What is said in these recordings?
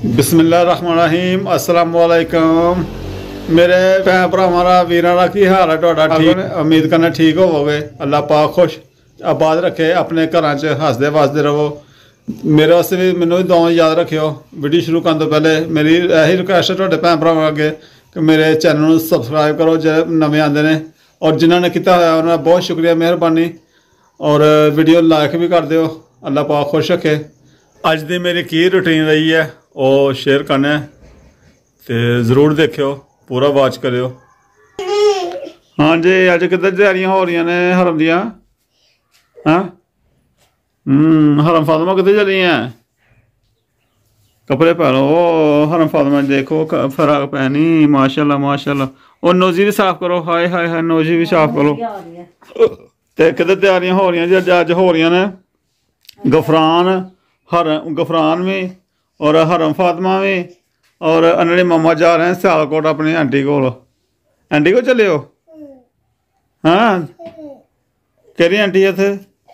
बिस्मिल्लाहिर्रहमानिर्रहीम अस्सलाम वालेकुम मेरे भैन भरावां वीरां दा की हाल है तुहाडा? ठीक, उम्मीद करना ठीक होवोगे। अल्लाह पाक खुश आबाद रखे, अपने घरां च हसदे वसदे रहो। मेरे वास्ते भी मैनूं भी दुआं याद रखियो। वीडियो शुरू करन तो पहले मेरी यही रिक्वेस्ट है तुहाडे भैन भरावां अगे कि मेरे चैनल नूं सबसक्राइब करो जे नवें आंदे ने, और जिन्होंने किया होया उन्हां दा बहुत शुक्रिया, मेहरबानी। और वीडियो लाइक भी कर दिओ। अल्लाह पाक खुश रखे। अज दी मेरी की रूटीन रही है वो शेयर करना, तो जरूर देखियो, पूरा वॉच करियो। हाँ जी, अज किधर तैयारियां हो रही ने हरम दियां? हाँ हरम फातिमा किधर चली हैं? कपड़े पहनो। ओ हरम फातिमा देखो फराक पहनी, माशाल्लाह माशाल्लाह। और नोजी भी साफ करो। हाय हाय हाय, नोजी भी साफ करो। तो किधर तैयारियां हो रही जी? अज हो रही ने गफरान भी और हरम फातिमा भी, और अनड़ी मम्मा जा रहे हैं सियालकोट अपनी आंटी को। आंटी को चले हो? हाँ, केरी आंटी उत्थे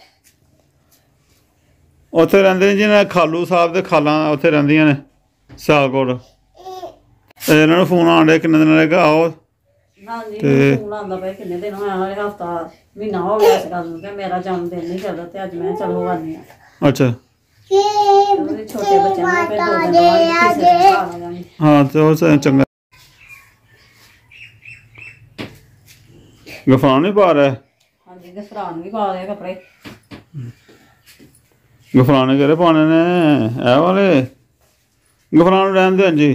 उत्थे रहिंदे जिन्हें खालू साहब दे खालां उत्थे रहिंदियां ने सियालकोट। इन्हां नूं फोन आन डे किन्ने दिन लगे आओ। फोन आंदा पे किन्ने दिन होया, हफ्ता महीना हो गया इस गल नूं कि मेरा जन्मदिन नहीं चलदा, ते अज मैं चलो आनी आ। अच्छा, छोटे बच्चे ने फिर 2 दिन बाद किसी दिन घर आ जांगे। हाँ तो चंगा। गफरान भी पा रहा है? हाँ जी, गफरान भी पा रहे कपड़े। गफरान केह्ड़े पाने ने? ऐ वाले गफरान रहन दे जी।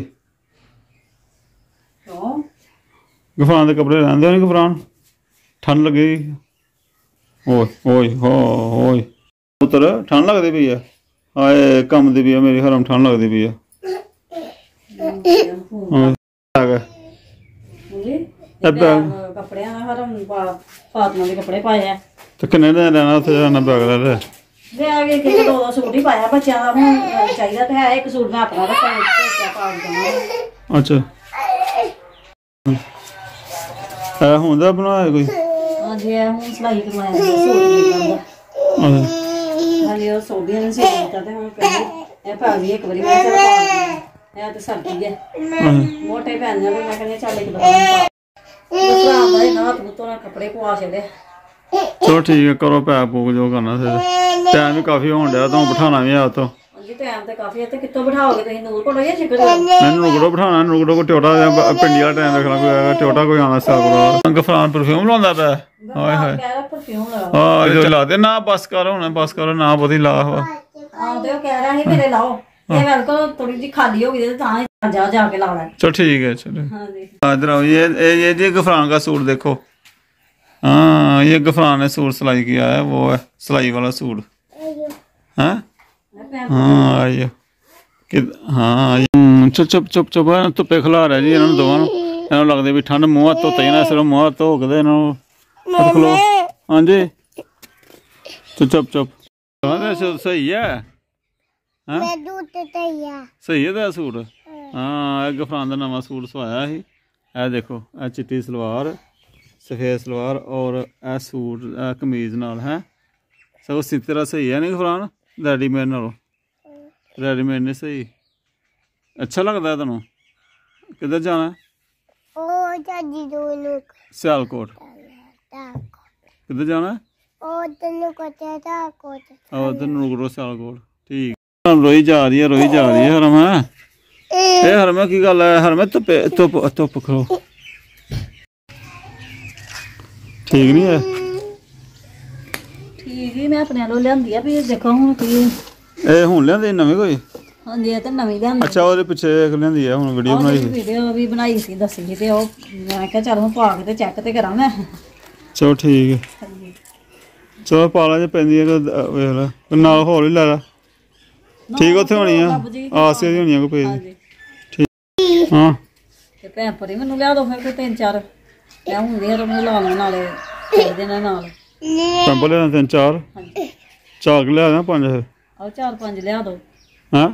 क्यों? गफरान के कपड़े रहन दे नहीं, गफरान ठंड लगी। ओए ओए हो ओए पुत्र, ठंड लगती पई है। हाय कम दी पई है मेरी हरम, ठंड लगती पई है। कपड़े हरम फातिमा के कपड़े पाए है। तो किन्ने दिन रहना उत्थे? जाना बैग ले ले आगे कि 2 सूट ही पाया बच्चों का। हुण चाहिदा ते है, एक सूट मैं अपना रखा। अच्छा, है हुंदा बनाया कोई? हां जी, हुण सिलाई करवाया सूट मिल जांदा। हाली ओ सोडियां ने सूट दित्ता ते हुण कहंदी ए पा भी एक बारी मैं चल पा ए ते सर्दी है मोटे पहनने भी मैं कहनी चल एक दफा दूसरा भाई ना तो ना कपड़े पवा छड़े। चलो ठीक है, करो पैक पूक जो करना। फिर टाइम भी काफी होन डया, तो बिठाना भी है तो जी। टाइम तो काफी है, तो कित्तों बिठाओगे तुसीं? नूर कोल या शिकर? मैं नूगड़ो बिठाना, नूगड़ो को टोटा पिंडी वाला टाइम रखना, कोई आएगा टोटा कोई आना साल। गफरान परफ्यूम लांदा पे? हाय हाय, कह रहा परफ्यूम लगा। हां जो ला दे ना, बस कर हुण, बस कर ना, बोती ला। हां ते ओ कह रहा है मेरे लाओ, ये वेल को थोड़ी जी खाली हो गई तो तां जा जाके ला ले। चलो ठीक है, चलो। हां जी, इधर आओ। ये जी गफरान का सूट देखो। हाँ, ये गफरान ने सूट सिलाई किया है, वो है सिलाई वाला सूट। हाँ हाँ आइए। हाँ चुप चुप चुप चुप, धुप्पे खिला रहा जी इन्होंने दोवां नूं। इन्होंने लगदे भी ठंड, मूँह हत्थ धोते ना, सिर्फ मूँह हत्थ धो के ते इन्होंने खलो। हाँ जी चुप चुप। सही है? हाँ सही है तेरा सूट? हाँ, गफरान का नवा सूट सवाया ही। ए देखो, ए चिट्टी सलवार, सफेद सलवार, और ए सूट कमीज नाल है। सगों तेरा सही है नहीं गफरान? रेडीमेड नालों रेडीमेड नहीं सही। अच्छा लगता है तेनों? किधर जाना है? सियालकोट। किधर जाना है? तेन सियालकोट। ठीक, रोई जा रही है, रोई जा रही है हरम। है ए हरम की गल है? हरम धुप्पे धुप्प खलो, ठीक नहीं है? ठीक ही मैं अपने वालों लियांदी है भी देखो हुण की ए हुण लियांदी नवीं कोई? हां जी, ते नवीं लियांदी। अच्छा, ओदे पीछे लियांदी है, हुण वीडियो बनाई सी। वीडियो भी बनाई सी, दसी सी, ते ओ मैं कहा चल हुण पा के ते चेक ते करां मैं। चलो ठीक है, चलो पाला जे पैंदी है वेख ला, नाल होर भी लै ला। ठीक उत्थे होनी है, आसिया दी होनी है कोई पेज। ठीक हाँ, ते भैन भरी मैनूं लिया दो फिर 3-4 मैं हुंदी है, तो ला ला नाले कर देना नाल। पैंपल लिया 3-4? चार लिया ना 5? फिर आओ 4-5 लिया दो। हाँ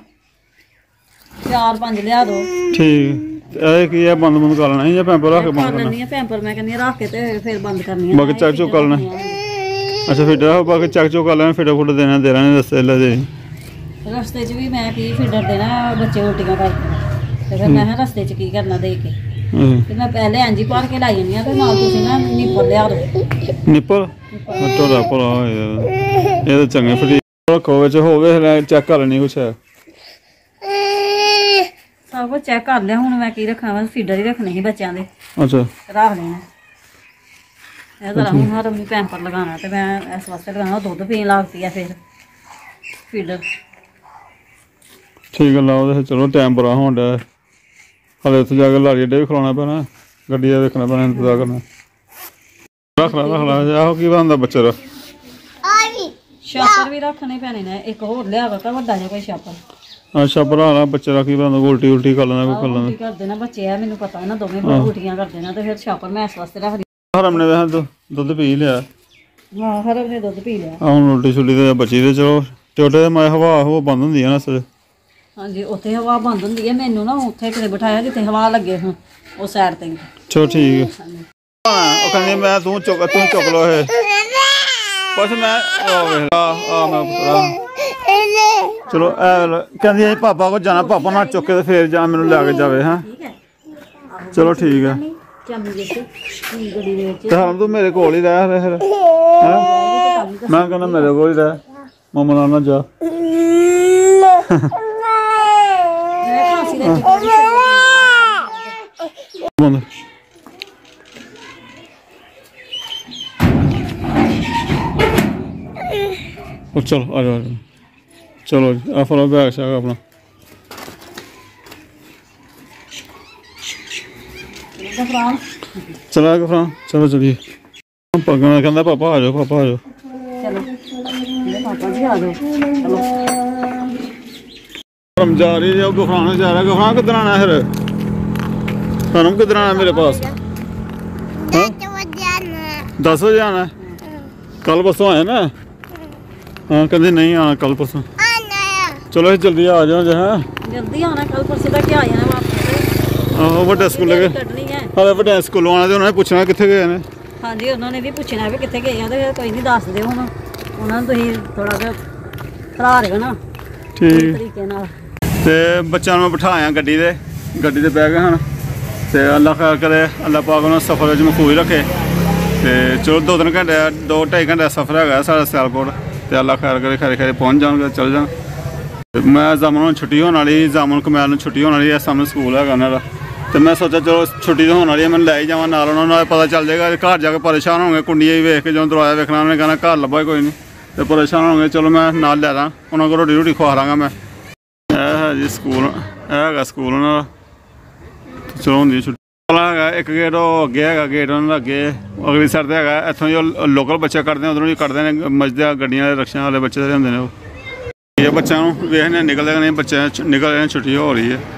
4-5 लिया दो। ठीक है, की है बंद बंद कर लेना है या पैंपल रख के बंद करना है? पैंपल मैं कहनी रख के ते फिर बंद करनी है, बाकी चेक चुक कर लेना। अच्छा फिर बाकी चेक चुक कर लेना, फिर फुट देना दे रहे दस दे रस्ते च भी मैं की फीडर देना बच्चे उल्टियां करते ते फिर मैं रस्ते च की करना दे के ते मैं पहले इंज भर के लाई जन्नी ते नाल तुसीं ना निप्पल लिया दो निप्पल टोड़ा भला ये तो चंगे फटी कोवे च होवे चेक कर लेनी कुछ है सब कुछ चेक कर लिया हुण मैं की रखना वा फीडर ही रखने ही बच्चों दे अच्छा रख लेना ਇਹ ਤਾਂ ਹੁਣ ਹਰ ਨੂੰ ਪੈਂਪਰ ਲਗਾਉਣਾ ਤੇ ਮੈਂ ਇਸ ਵਾਸਤੇ ਲਗਾਉਣਾ ਦੁੱਧ ਪੀਣ ਲੱਗਦੀ ਆ ਫਿਰ ਫੀਡਰ ਠੀਕ ਹੈ ਲਾਓ ਤੇ ਚਲੋ ਟਾਈਮ ਬੜਾ ਹੋਣ ਡਿਆ ਹਲੇ ਉੱਥੇ ਜਾ ਕੇ ਲਾੜੀ ਅੱਡੇ ਵੀ ਖਲਾਉਣਾ ਪੈਣਾ ਗੱਡੀ ਦਾ ਵੇਖਣਾ ਪੈਣਾ ਇੰਤਜ਼ਾਰ ਕਰਨਾ ਰੱਖ ਲਾ ਆਹੋ ਕੀ ਬਣਦਾ ਬੱਚੇ ਦਾ ਛਾਪਰ ਵੀ ਰੱਖਣੇ ਪੈਣੇ ਨੇ ਇੱਕ ਹੋਰ ਲਿਆ ਵਾ ਵੱਡਾ ਜਿਹਾ ਕੋਈ ਛਾਪਰ ਅੱਛਾ ਭਰਾ ਲਾ ਬੱਚੇ ਦਾ ਕੀ ਬਣਦਾ ਉਲਟੀ ਕਰ ਲੈਣਾ ਕੋਈ ਕਰ ਲੈਣਾ ਕਰਦੇ ਨਾ ਬੱਚੇ ਆ ਮੈਨੂੰ ਪਤਾ ਨਾ ਦੋਵੇਂ ਉਲਟੀਆਂ ਕਰਦੇ ਨਾ ਤੇ ਫਿਰ ਛਾਪਰ ਮੈਂ ਇਸ ਵਾਸਤੇ ਰੱਖਦੀ ਹਰਮ ਨੇ ਵੇਖ ਦੁੱਧ ਪੀ ਲਿਆ ਹਾਂ ਹਰਮ ਨੇ ਦੁੱਧ ਪੀ ਲਿਆ ਹੁਣ ਉਲਟੀ ਛੁੱਟੀ ਤੇ ਬੱਚੀ ਦੇ ਚਲੋ ਟੋਟੇ ਮੈਂ ਹਵਾ ਬੰਦ ਹੁੰਦੀ ਆ ਨਾ ਸਰ ਹਾਂਜੀ ਉੱਥੇ ਹਵਾ ਬੰਦ ਹੁੰਦੀ ਹੈ ਮੈਨੂੰ ਨਾ ਉੱਥੇ ਕਿਤੇ ਬਿਠਾਇਆ ਜਿੱਥੇ ਹਵਾ ਲੱਗੇ ਹੁਣ ਉਹ ਸਾਈਡ ਤੇ ਚਲੋ ਠੀਕ ਹੈ ਉਹ ਕਹਿੰਦੀ ਮੈਂ ਤੂੰ ਚੁੱਕ ਲੋ ਇਹ ਬਸ ਮੈਂ ਮੈਂ ਚਲੋ ਕਹਿੰਦੀ ਪਾਪਾ ਕੋ ਜਾਣਾ ਪਾਪਾ ਨਾਲ ਚੁੱਕ ਕੇ ਤੇ ਫੇਰ ਜਾ ਮੈਨੂੰ ਲੈ ਕੇ ਜਾਵੇ ਹਾਂ ਚਲੋ ਠੀਕ ਹੈ ਤੇ ਹੁਣ ਤੂੰ ਮੇਰੇ ਕੋਲ ਹੀ ਰਹਿ ਫਿਰ ਮੈਂ ਕਹਿੰਦਾ ਮੇਰੇ ਕੋਲ ਹੀ ਰਹਿ ਮਮਾ ਨਾਲ ਨਾ ਜਾ चलो आ जाओ चलो आ फलो बैग शैग अपना चला गफरान चलो चलिए कहता पापा आ जाओ पापा आ जाओ हम जा रही है गफरान जा रहा है गफरान किधर आना है फिर हम किधर आना मेरे पास 10 बजे आना है कल परसों आए ना हाँ कहते नहीं आना कल परसों चलो जल्दी आ जाओ जो है जल्दी आना कल परसों तक आ जाना वापस आहो बड़े स्कूल गए हाले बड़े स्कूलों आना तो उन्होंने पूछना कितने गए ने हाँ जी उन्होंने भी पूछना भी कितने गए हैं तो कोई नहीं दस दे हुण उन्होंने तुसीं थोड़ा जिहा खला रहे हो ना ठीक तरीके नाल ते बच्चों में बिठाया गड्डी दे बह गए हैं ते अल्लाह खैर करे अल्लाह पाक उन्होंने सफर में महफूज रखे ते चलो 2-3 घंटे 2-2.5 घंटे का सफर है साढ़ा सियालकोट ते अल्लाह खैर करे खैर पहुँच जाएंगे चल जान मैं जामन छुट्टी होने वाली जामन कमैल छुट्टी होने वाली है सामने स्कूल है उन्होंने तो मैं सोचा चलो छुट्टी तो होने वाली है मैं लै जावा नाल उन्होंने पता चल जाएगा घर जाके परेशान होंगे कुंडिया ही वेख के जो दरवाजा वेखना उन्होंने कहना घर लब्भा कोई नहीं तो परेशान होंगे चलो मैं नाल लै दा उन्होंने को रोटी खवा लाँगा मैं है जी स्कूल है स्कूल चलो होंगी छुट्टी है एक गेट अगे है गेट उन्होंने अगे अगली साइड से है इतों जो लोकल बच्चे करते हैं उधरों कटते हैं मजदे गड्डियां रिक्शा वाले बच्चे होंगे ने ये बच्चों वेखने निकलते नहीं बच्चे निकल रहे हैं छुट्टी हो रही है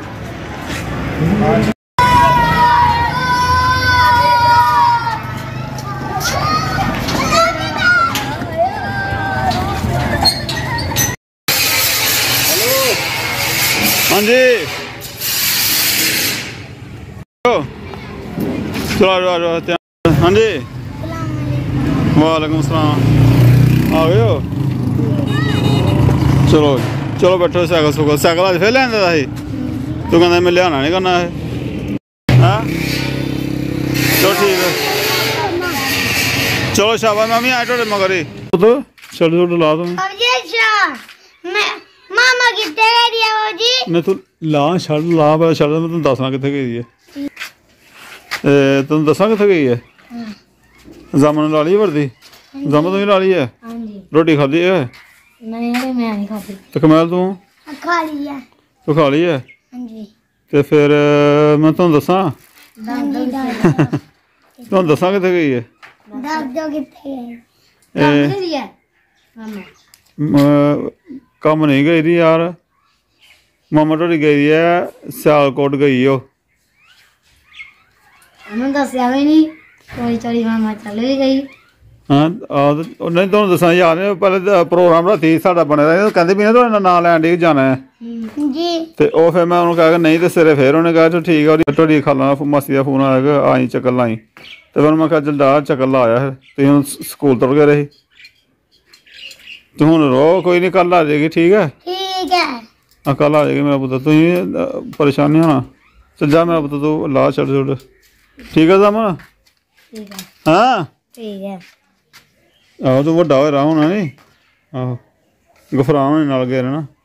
हाँ जी चलो हाँ जी वालेकुम सलाम आ गए हो चलो चलो बैठो साइकिल सुकल साइकिल अज फिर लेंदा ही तू कहना मैं लियाना नहीं करना है हाँ चलो ठीक है चलो शाबाश मैं भी आए थोड़े मगर ही तो चलो चलो ला तुम मामा कितने गए दिया बाबूजी मैं तू ला छड़ ला मैं छड़ मैं तुम दसना कितने गई है तुम दसा कितने गई है जामन ला ली वर्दी जामन तुम ला ली है रोटी खा ली है नहीं मैं नहीं खाती तो कमैल तू खा ली है तू खा ली है हां जी तो फिर मैं तुम दसा तुम दसा कितने गई है दादो कितने गए कम नहीं गई थी यार मामा थोड़ी गई है सियालकोट गई हो उन्होंने दसिया भी नहीं चोरी चोरी मामा चल भी गई हाँ नहीं तुम दसा यार पहले प्रोग्राम राती साडा बने दा कहते भी ना थोड़ा नाम लैन डी जाना है जी ते ओ फिर मैं उन्होंने कहा नहीं तो सिरे फिर उन्हें कहा चलो ठीक है थोड़ी खाला मासी का फोन आया आई चक्कर लाई तो फिर मैं कहा चल जा चक्कर लाया फिर तुम स्कूल तुर गए रही तू हूँ रो कोई नहीं कल आ जाएगी ठीक है ठीक है कल आ जाएगी मेरा पुत्र तुम परेशान नहीं होना चल जा मेरा पुत्र तू ला छड़ छुड़ ठीक है दमन ठीक है हाँ ठीक है आहो तू वड्डा होया होना नहीं आहो गफरान नाल गए ना